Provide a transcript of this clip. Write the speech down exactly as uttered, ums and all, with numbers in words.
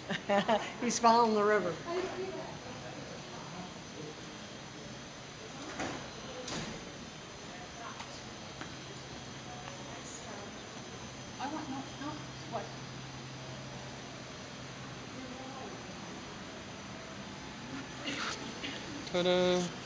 He's following the river. I want no, no. What? Ta-da!